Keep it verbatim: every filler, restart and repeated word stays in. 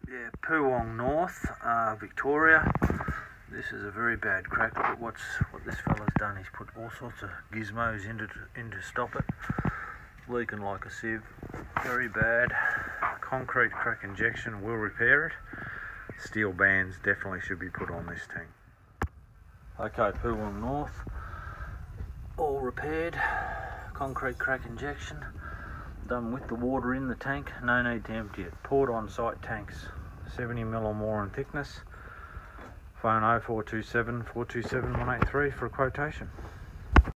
Yeah, Poowong North, uh, Victoria. This is a very bad crack. Look at what's what this fella's done. He's put all sorts of gizmos into in to stop it. Leaking like a sieve. Very bad. Concrete crack injection will repair it. Steel bands definitely should be put on this tank. Okay, Poowong North, all repaired. Concrete crack injection done with the water in the tank. No need to empty it. Poured on site tanks, seventy mil or more in thickness. Phone oh four two seven, four two seven, one eight three for a quotation.